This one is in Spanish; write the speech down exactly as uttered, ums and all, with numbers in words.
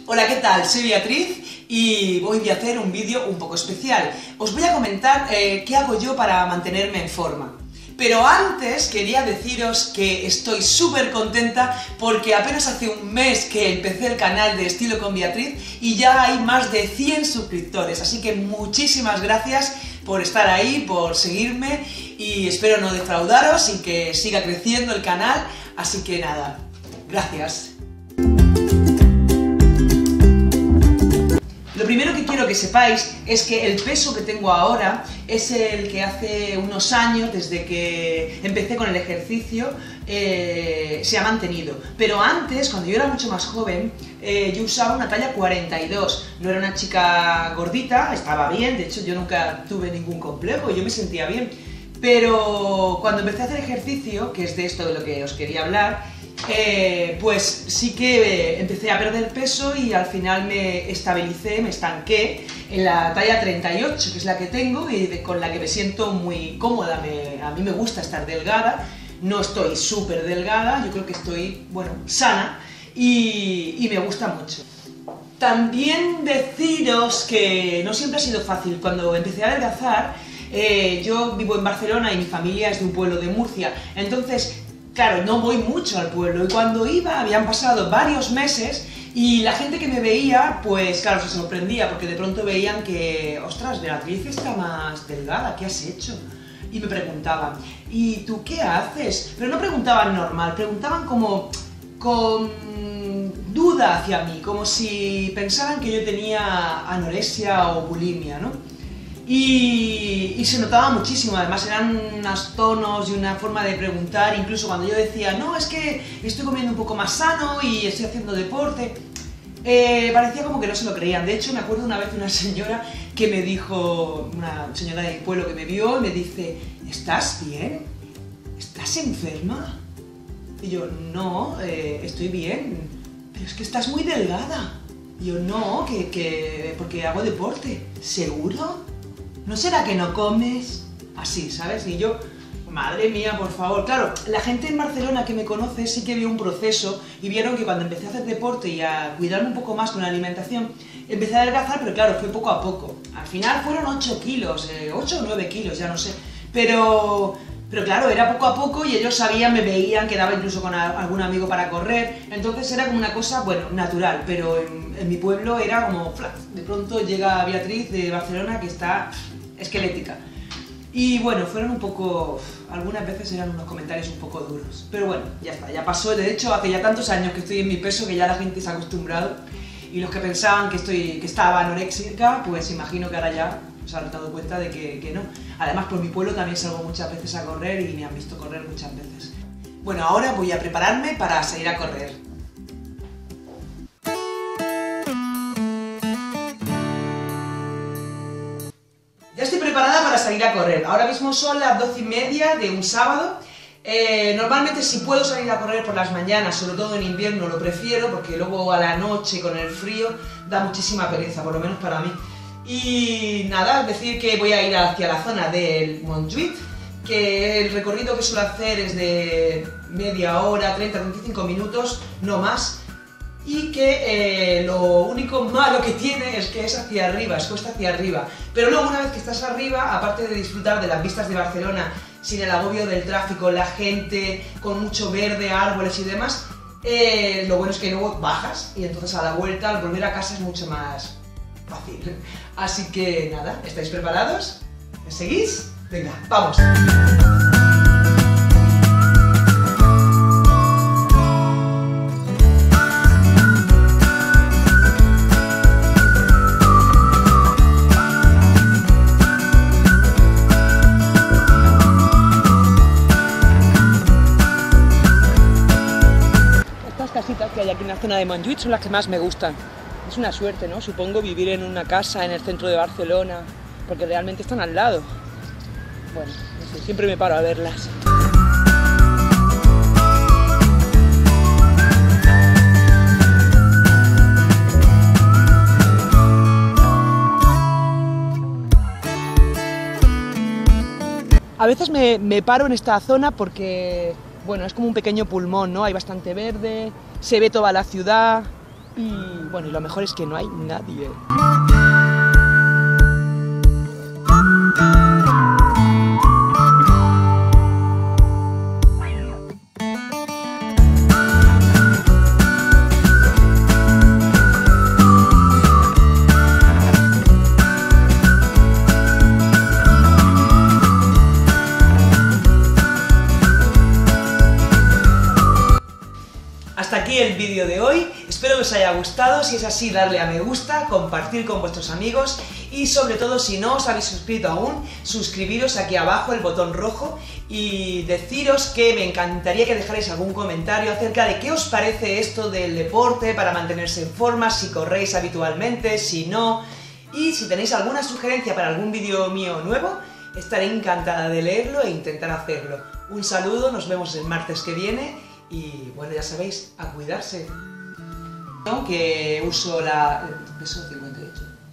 Hola, ¿qué tal? Soy Beatriz y voy a hacer un vídeo un poco especial. Os voy a comentar eh, qué hago yo para mantenerme en forma. Pero antes quería deciros que estoy súper contenta porque apenas hace un mes que empecé el canal de Estilo con Beatriz y ya hay más de cien suscriptores, así que muchísimas gracias por estar ahí, por seguirme y espero no defraudaros y que siga creciendo el canal, así que nada, gracias. Lo primero que quiero que sepáis es que el peso que tengo ahora es el que hace unos años, desde que empecé con el ejercicio, eh, se ha mantenido. Pero antes, cuando yo era mucho más joven, eh, yo usaba una talla cuarenta y dos. No era una chica gordita, estaba bien, de hecho yo nunca tuve ningún complejo, yo me sentía bien. Pero cuando empecé a hacer ejercicio, que es de esto de lo que os quería hablar, Eh, pues sí que empecé a perder peso y al final me estabilicé, me estanqué en la talla treinta y ocho, que es la que tengo y de, con la que me siento muy cómoda. Me, a mí me gusta estar delgada, no estoy súper delgada, yo creo que estoy, bueno, sana y, y me gusta mucho. También deciros que no siempre ha sido fácil. Cuando empecé a adelgazar, eh, yo vivo en Barcelona y mi familia es de un pueblo de Murcia, entonces claro, no voy mucho al pueblo y cuando iba habían pasado varios meses y la gente que me veía, pues claro, se sorprendía porque de pronto veían que, ostras, Beatriz está más delgada, ¿qué has hecho? Y me preguntaban, ¿y tú qué haces? Pero no preguntaban normal, preguntaban como con duda hacia mí, como si pensaran que yo tenía anorexia o bulimia, ¿no? Y, y se notaba muchísimo, además eran unos tonos y una forma de preguntar, incluso cuando yo decía, no, es que estoy comiendo un poco más sano y estoy haciendo deporte, eh, parecía como que no se lo creían. De hecho, me acuerdo una vez de una señora que me dijo, una señora del pueblo que me vio, y me dice, ¿estás bien? ¿Estás enferma? Y yo, no, eh, estoy bien, pero es que estás muy delgada. Y yo, no, que, que porque hago deporte. ¿Seguro? ¿No será que no comes? Así, ¿sabes? Y yo, madre mía, por favor. Claro, la gente en Barcelona que me conoce sí que vio un proceso y vieron que cuando empecé a hacer deporte y a cuidarme un poco más con la alimentación, empecé a adelgazar, pero claro, fue poco a poco. Al final fueron ocho kilos, eh, ocho o nueve kilos, ya no sé. Pero, pero claro, era poco a poco y ellos sabían, me veían, quedaba incluso con a, algún amigo para correr. Entonces era como una cosa, bueno, natural, pero en, en mi pueblo era como, ¡flac! De pronto llega Beatriz de Barcelona que está esquelética. Y bueno, fueron un poco, algunas veces eran unos comentarios un poco duros, pero bueno, ya está, ya pasó. De hecho, hace ya tantos años que estoy en mi peso que ya la gente se ha acostumbrado y los que pensaban que, estoy, que estaba anoréxica, pues imagino que ahora ya se han dado cuenta de que, que no. Además, por mi pueblo también salgo muchas veces a correr y me han visto correr muchas veces. Bueno, ahora voy a prepararme para salir a correr. Ya estoy preparada para salir a correr. Ahora mismo son las doce y media de un sábado. Eh, normalmente si puedo salir a correr por las mañanas, sobre todo en invierno, lo prefiero porque luego a la noche con el frío da muchísima pereza, por lo menos para mí. Y nada, es decir que voy a ir hacia la zona del Montjuïc, que el recorrido que suelo hacer es de media hora, treinta a treinta y cinco minutos, no más. Y que eh, lo único malo que tiene es que es hacia arriba, es cuesta hacia arriba. Pero luego una vez que estás arriba, aparte de disfrutar de las vistas de Barcelona, sin el agobio del tráfico, la gente, con mucho verde, árboles y demás, eh, lo bueno es que luego bajas y entonces a la vuelta, al volver a casa es mucho más fácil. Así que nada, ¿estáis preparados? ¿Me seguís? Venga, vamos. Casitas que hay aquí en la zona de Montjuïc son las que más me gustan. Es una suerte, ¿no? Supongo vivir en una casa en el centro de Barcelona, porque realmente están al lado. Bueno, no sé, siempre me paro a verlas. A veces me, me paro en esta zona porque, bueno, es como un pequeño pulmón, ¿no? Hay bastante verde, se ve toda la ciudad Y bueno, y lo mejor es que no hay nadie. Hasta aquí el vídeo de hoy, espero que os haya gustado, si es así darle a me gusta, compartir con vuestros amigos y sobre todo si no os habéis suscrito aún, suscribiros aquí abajo, el botón rojo, y deciros que me encantaría que dejarais algún comentario acerca de qué os parece esto del deporte para mantenerse en forma, si corréis habitualmente, si no, y si tenéis alguna sugerencia para algún vídeo mío nuevo, estaré encantada de leerlo e intentar hacerlo. Un saludo, nos vemos el martes que viene. Y bueno, ya sabéis, a cuidarse. Que uso la... el peso cincuenta y ocho.